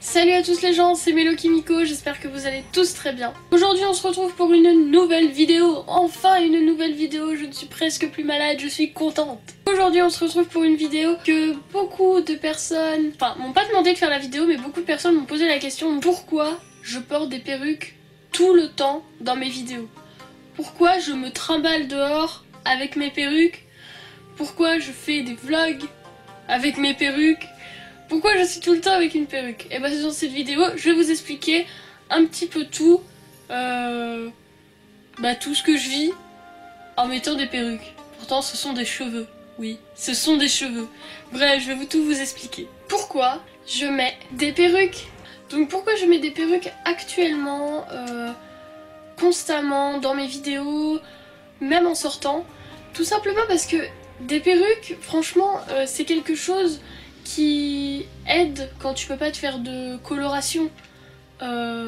Salut à tous les gens, c'est Mélo Kimiko, j'espère que vous allez tous très bien. Aujourd'hui on se retrouve pour une nouvelle vidéo, enfin une nouvelle vidéo, je ne suis presque plus malade, je suis contente. Aujourd'hui on se retrouve pour une vidéo que beaucoup de personnes, m'ont pas demandé de faire la vidéo, mais beaucoup de personnes m'ont posé la question pourquoi je porte des perruques tout le temps dans mes vidéos. Pourquoi je me trimballe dehors avec mes perruques, pourquoi je fais des vlogs avec mes perruques. Pourquoi je suis tout le temps avec une perruque? Et bah dans cette vidéo, je vais vous expliquer un petit peu tout, tout ce que je vis en mettant des perruques. Pourtant ce sont des cheveux, oui, ce sont des cheveux. Bref, je vais tout vous expliquer. Pourquoi je mets des perruques? Donc pourquoi je mets des perruques actuellement, constamment dans mes vidéos, même en sortant? Tout simplement parce que des perruques, franchement, c'est quelque chose qui aide quand tu peux pas te faire de coloration tout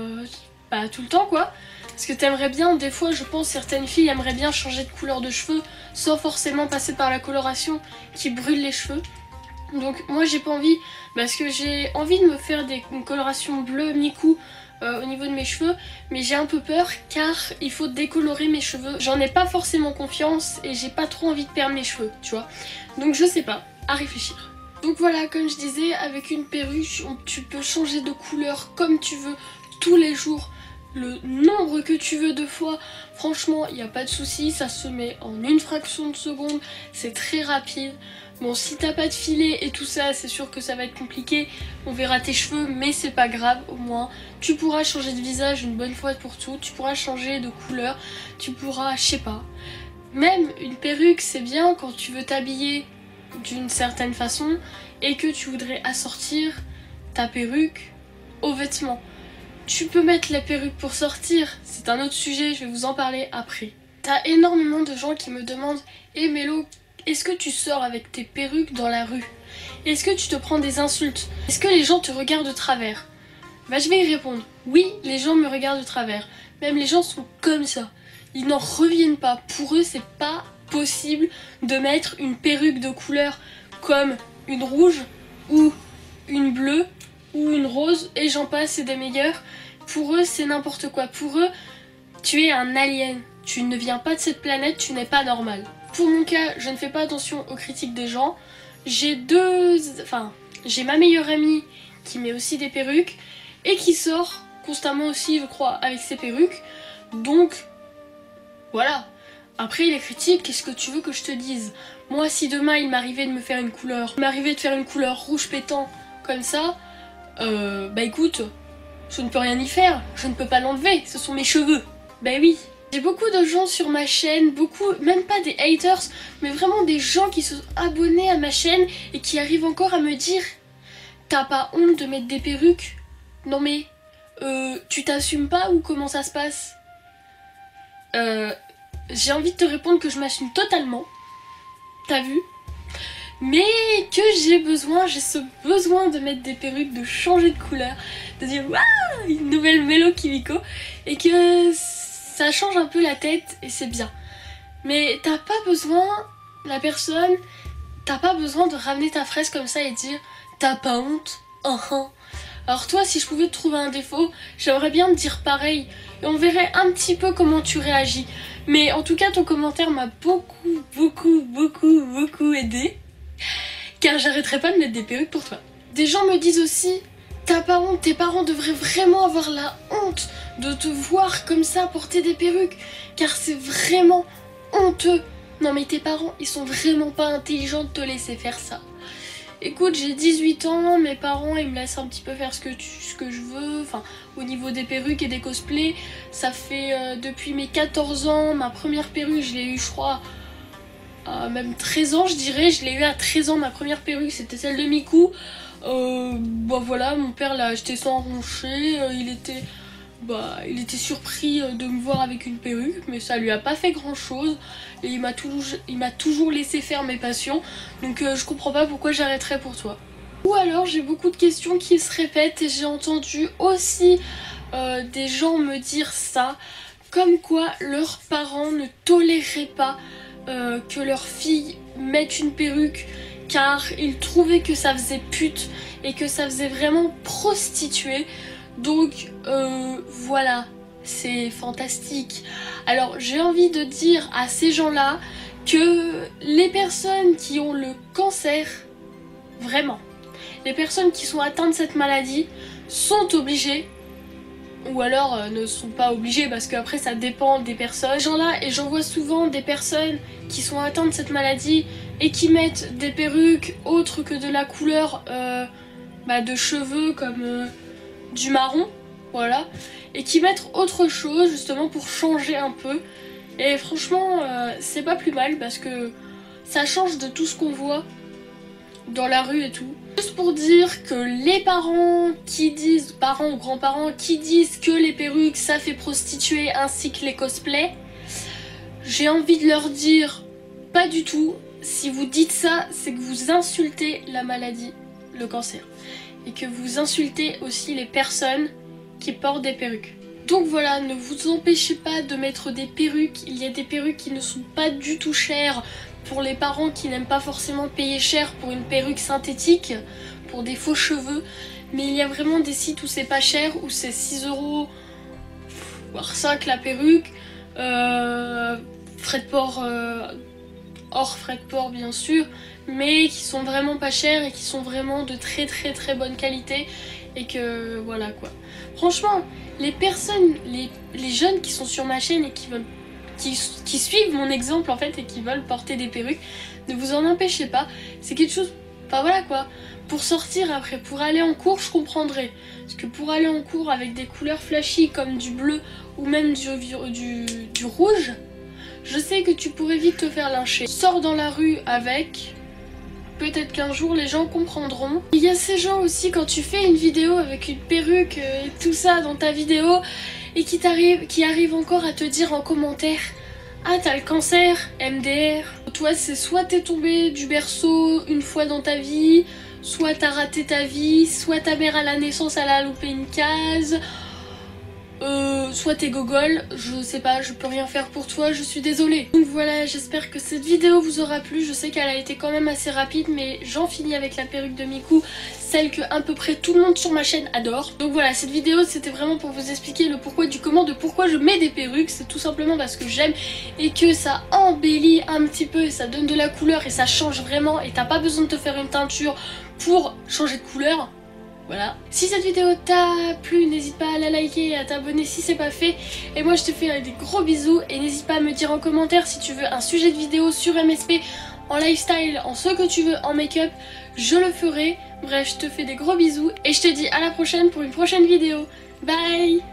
le temps quoi. Parce que t'aimerais bien, des fois je pense certaines filles aimeraient bien changer de couleur de cheveux sans forcément passer par la coloration qui brûle les cheveux. Donc moi j'ai pas envie, parce que j'ai envie de me faire une coloration bleue mi-cou au niveau de mes cheveux, mais j'ai un peu peur car il faut décolorer mes cheveux. J'en ai pas forcément confiance et j'ai pas trop envie de perdre mes cheveux, tu vois. Donc je sais pas, à réfléchir. Donc voilà, comme je disais, avec une perruque, tu peux changer de couleur comme tu veux tous les jours, le nombre que tu veux de fois. Franchement, il n'y a pas de souci, ça se met en une fraction de seconde, c'est très rapide. Bon, si t'as pas de filet et tout ça, c'est sûr que ça va être compliqué, on verra tes cheveux, mais c'est pas grave, au moins. Tu pourras changer de visage une bonne fois pour toutes, tu pourras changer de couleur, tu pourras, je sais pas. Même une perruque, c'est bien quand tu veux t'habiller d'une certaine façon et que tu voudrais assortir ta perruque aux vêtements. Tu peux mettre la perruque pour sortir, c'est un autre sujet, je vais vous en parler après. T'as énormément de gens qui me demandent « Eh Mélo, est-ce que tu sors avec tes perruques dans la rue? Est-ce que tu te prends des insultes? Est-ce que les gens te regardent de travers ?» Bah je vais y répondre. Oui, les gens me regardent de travers. Même les gens sont comme ça. Ils n'en reviennent pas. Pour eux, c'est pas possible de mettre une perruque de couleur comme une rouge ou une bleue ou une rose et j'en passe, c'est des meilleurs. Pour eux, c'est n'importe quoi. Pour eux, tu es un alien. Tu ne viens pas de cette planète, tu n'es pas normal. Pour mon cas, je ne fais pas attention aux critiques des gens. J'ai ma meilleure amie qui met aussi des perruques et qui sort constamment aussi, je crois, avec ses perruques. Donc, voilà. Après les critiques, qu'est-ce que tu veux que je te dise? Moi si demain il m'arrivait de me faire une couleur, rouge pétant comme ça, écoute, je ne peux rien y faire, je ne peux pas l'enlever, ce sont mes cheveux. Bah oui. J'ai beaucoup de gens sur ma chaîne, même pas des haters, mais vraiment des gens qui sont abonnés à ma chaîne et qui arrivent encore à me dire t'as pas honte de mettre des perruques? Non mais, tu t'assumes pas ou comment ça se passe? J'ai envie de te répondre que je m'assume totalement, t'as vu, mais que j'ai ce besoin de mettre des perruques, de changer de couleur, de dire waouh, une nouvelle Mélo Kimiko, et que ça change un peu la tête et c'est bien. Mais t'as pas besoin, t'as pas besoin de ramener ta fraise comme ça et dire t'as pas honte, Alors toi, si je pouvais te trouver un défaut, j'aimerais bien te dire pareil. Et on verrait un petit peu comment tu réagis. Mais en tout cas, ton commentaire m'a beaucoup aidé. Car j'arrêterai pas de mettre des perruques pour toi. Des gens me disent aussi, t'as pas honte, tes parents devraient vraiment avoir la honte de te voir comme ça porter des perruques. Car c'est vraiment honteux. Non mais tes parents, ils sont vraiment pas intelligents de te laisser faire ça. Écoute, j'ai 18 ans, mes parents ils me laissent un petit peu faire ce que je veux, au niveau des perruques et des cosplays. Ça fait depuis mes 14 ans, ma première perruque je l'ai eu je crois à même 13 ans je dirais, je l'ai eu à 13 ans ma première perruque, c'était celle de Miku. Voilà, mon père l'a acheté sans roncher, il était surpris de me voir avec une perruque, mais ça lui a pas fait grand chose et il m'a toujours laissé faire mes passions, donc je comprends pas pourquoi j'arrêterais pour toi. Ou alors j'ai beaucoup de questions qui se répètent et j'ai entendu aussi des gens me dire ça, comme quoi leurs parents ne toléraient pas que leur fille mette une perruque car il trouvait que ça faisait pute et que ça faisait vraiment prostituée. Donc voilà, c'est fantastique. Alors j'ai envie de dire à ces gens-là que les personnes qui ont le cancer, vraiment, les personnes qui sont atteintes de cette maladie sont obligées, ou alors ne sont pas obligées parce qu'après ça dépend des personnes. Ces gens-là, et j'en vois souvent des personnes qui sont atteintes de cette maladie et qui mettent des perruques autres que de la couleur de cheveux comme du marron, voilà, et qui mettent autre chose justement pour changer un peu. Et franchement c'est pas plus mal parce que ça change de tout ce qu'on voit dans la rue et tout. Juste pour dire que les parents qui disent, parents ou grands-parents qui disent que les perruques ça fait prostituer ainsi que les cosplays, j'ai envie de leur dire pas du tout. Si vous dites ça, c'est que vous insultez la maladie, le cancer, et que vous insultez aussi les personnes qui portent des perruques. Donc voilà, ne vous empêchez pas de mettre des perruques. Il y a des perruques qui ne sont pas du tout chères pour les parents qui n'aiment pas forcément payer cher pour une perruque synthétique, pour des faux cheveux. Mais il y a vraiment des sites où c'est pas cher, où c'est 6 €, voire 5 la perruque. Frais de port, hors frais de port bien sûr, mais qui sont vraiment pas chers et qui sont vraiment de très très très bonne qualité. Et que voilà quoi. Franchement, les personnes, les jeunes qui sont sur ma chaîne et qui suivent mon exemple en fait et qui veulent porter des perruques, ne vous en empêchez pas. C'est quelque chose, enfin voilà quoi. Pour sortir après, pour aller en cours, je comprendrais. Parce que pour aller en cours avec des couleurs flashy comme du bleu ou même du rouge, je sais que tu pourrais vite te faire lyncher. Sors dans la rue avec... Peut-être qu'un jour les gens comprendront. Il y a ces gens aussi, quand tu fais une vidéo avec une perruque et tout ça dans ta vidéo, et qui arrivent encore à te dire en commentaire: ah t'as le cancer, MDR. Toi c'est soit t'es tombé du berceau une fois dans ta vie, soit t'as raté ta vie, soit ta mère à la naissance elle a loupé une case, soit t'es gogol, je sais pas, je peux rien faire pour toi, je suis désolée. Donc voilà, j'espère que cette vidéo vous aura plu. Je sais qu'elle a été quand même assez rapide, mais j'en finis avec la perruque de Miku, celle que à peu près tout le monde sur ma chaîne adore. Donc voilà, cette vidéo c'était vraiment pour vous expliquer le pourquoi du comment, de pourquoi je mets des perruques. C'est tout simplement parce que j'aime et que ça embellit un petit peu et ça donne de la couleur et ça change vraiment, et t'as pas besoin de te faire une teinture pour changer de couleur. Voilà. Si cette vidéo t'a plu, n'hésite pas à la liker et à t'abonner si c'est pas fait. Et moi je te fais des gros bisous et n'hésite pas à me dire en commentaire si tu veux un sujet de vidéo sur MSP, en lifestyle, en ce que tu veux, en make-up, je le ferai. Bref, je te fais des gros bisous et je te dis à la prochaine pour une prochaine vidéo. Bye!